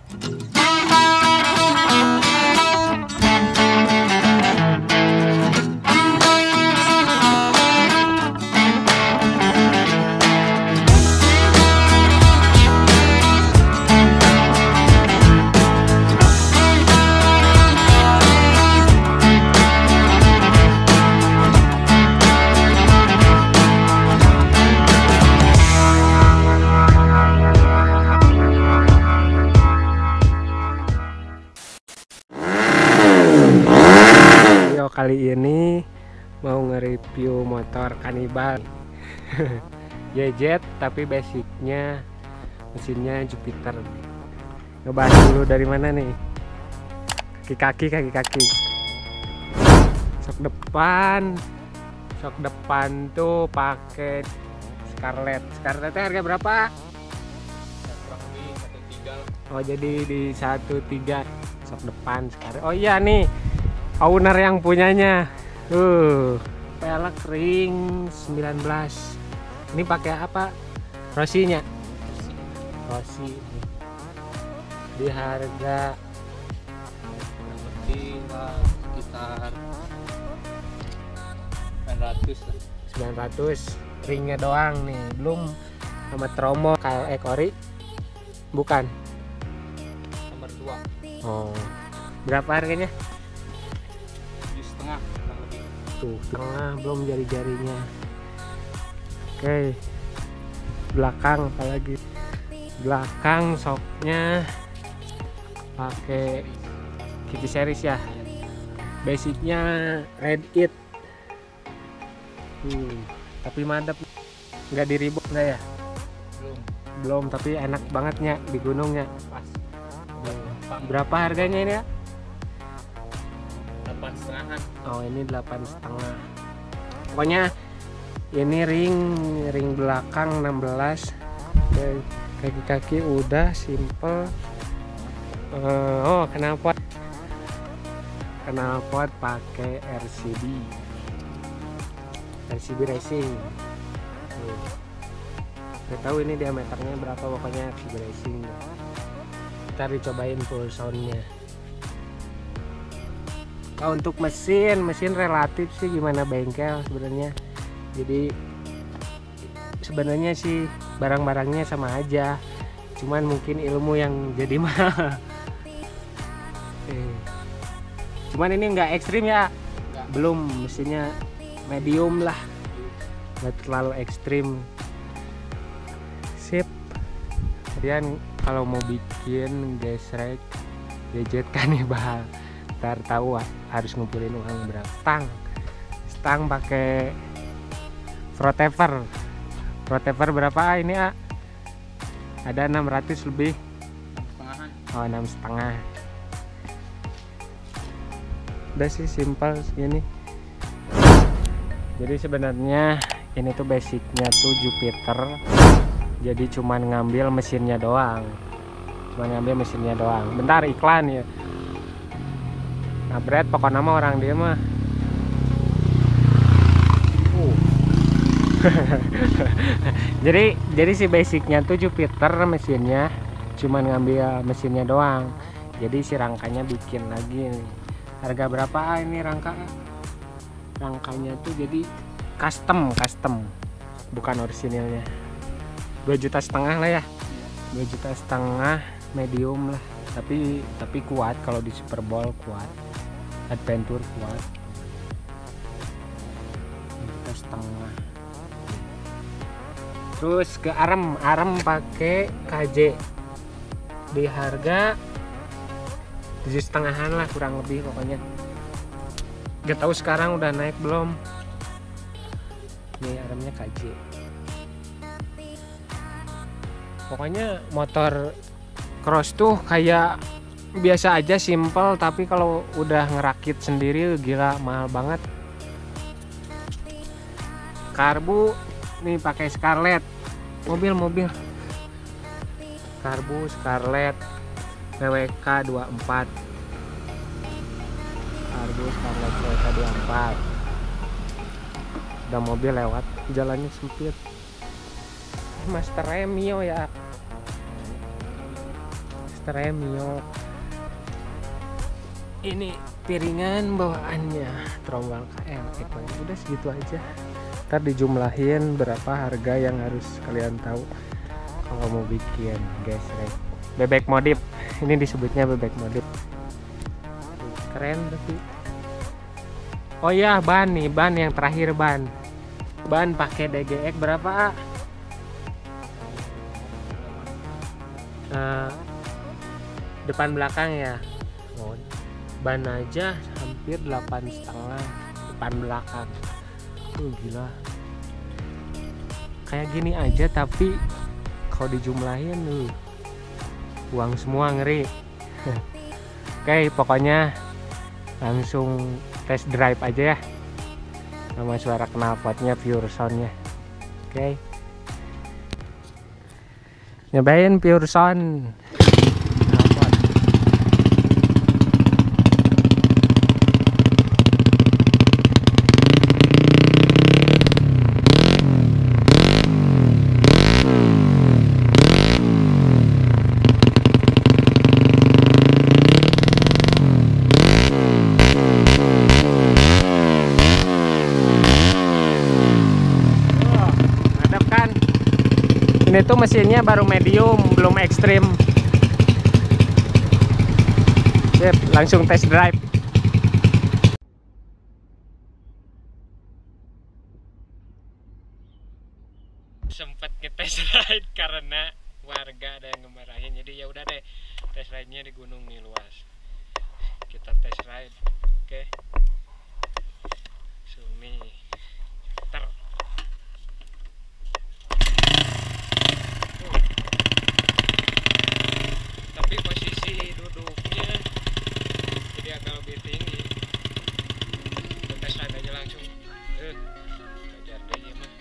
Kali ini mau nge-review motor Cannibal YZ, tapi basicnya mesinnya Jupiter. Ngebahas dulu dari mana nih? Kaki-kaki sok depan tuh pakai Scarlett harga berapa? Oh, jadi di 13 sok depan Scarlett. Oh iya nih, owner yang punyanya. Pelek ring 19. Ini pakai apa? Rossi-nya. Rossi. Di harga sekitar 900. Ringnya doang nih, belum sama tromo KLX ori. Bukan. Nomor 2. Oh. Berapa harganya? Tuh, tengah belum jari-jarinya. Oke. Belakang apalagi? Belakang soknya pakai Kitty series ya. Basicnya Red It. Tapi madep, nggak diribut nggak ya? Belum, tapi enak bangetnya di gunungnya. Pas. Berapa harganya ini ya? 8,5. Oh, ini 8,5. Pokoknya ini ring belakang 16. Kaki-kaki udah simple. Oh, knalpot pakai RCB racing. Nggak tahu ini diameternya berapa, pokoknya RCB racing. Ntar dicobain full soundnya. Untuk mesin relatif sih gimana bengkel sebenarnya. Jadi sebenarnya sih barang-barangnya sama aja, cuman mungkin ilmu yang jadi mahal. Cuman ini nggak ekstrim ya, belum, mesinnya medium lah, nggak terlalu ekstrim. Sip. Kemudian kalau mau bikin gesrek YZ Cannibal, ntar tahu harus ngumpulin uang berapa. Stang pakai Protever berapa ini A? Ada 600 lebih. 6,5. Oh, 6,5. Udah sih simpel segini. Jadi sebenarnya ini tuh basicnya tuh Jupiter. Jadi cuman ngambil mesinnya doang. Bentar, iklan ya. Nah, Brad pokoknya nama orang dia mah. jadi si basicnya tuh Jupiter mesinnya, cuman ngambil mesinnya doang. Jadi si rangkanya bikin lagi nih. Harga berapa ini rangkanya tuh jadi custom, bukan orisinilnya. 2,5 juta lah ya. 2,5 juta medium lah. Tapi kuat, kalau di Superball kuat, Adventure kuat. 2,5 juta. Terus ke arem pakai KJ di harga 7,5 lah kurang lebih pokoknya. Gak tahu sekarang udah naik belum. Nih aremnya KJ. Pokoknya motor cross tuh kayak biasa aja, simple, tapi kalau udah ngerakit sendiri gila mahal banget. Karbu nih pakai Scarlett, mobil karbu Scarlett WWK 24. Karbu Scarlett WWK 24. Udah mobil lewat, jalannya sempit. Master Remio ya. Extremio. Ini piringan bawaannya trombal KM. Itu udah segitu aja. Ntar dijumlahin berapa harga yang harus kalian tahu kalau mau bikin gesrek. Bebek modif. Ini disebutnya bebek modif. Keren tapi. Oh ya, ban nih, ban yang terakhir ban. Ban pakai DGX berapa? Depan belakang ya. Oh, ban aja hampir 8,5 depan belakang. Gila. Kayak gini aja tapi kalau dijumlahin uang semua, ngeri. Oke, pokoknya langsung test drive aja ya. Sama suara knalpotnya, pure soundnya. Oke. Nyobain pure sound. Ini tuh mesinnya baru medium, belum ekstrim. Sip, langsung test drive. Sempet ngetes ride karena warga ada yang ngemarahin, jadi ya udah deh, test ride-nya di gunung nih luas. Kita test ride, oke. Sumi, ter. Tapi posisi duduknya jadi agak lebih tinggi. Kita tes ride aja langsung. Belajar deh ya mah.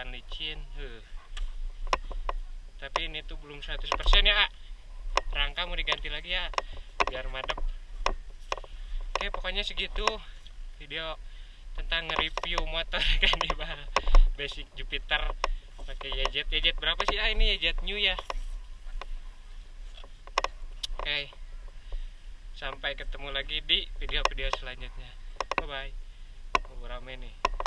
kelihatan licin. Tapi ini tuh belum 100% ya. Rangka mau diganti lagi ya biar madep. Oke, pokoknya segitu video tentang nge-review motor kan nih, Bang. Basic Jupiter pakai YZ berapa sih ini YZ new ya. Oke, sampai ketemu lagi di video-video selanjutnya. Bye bye. Mau rame nih.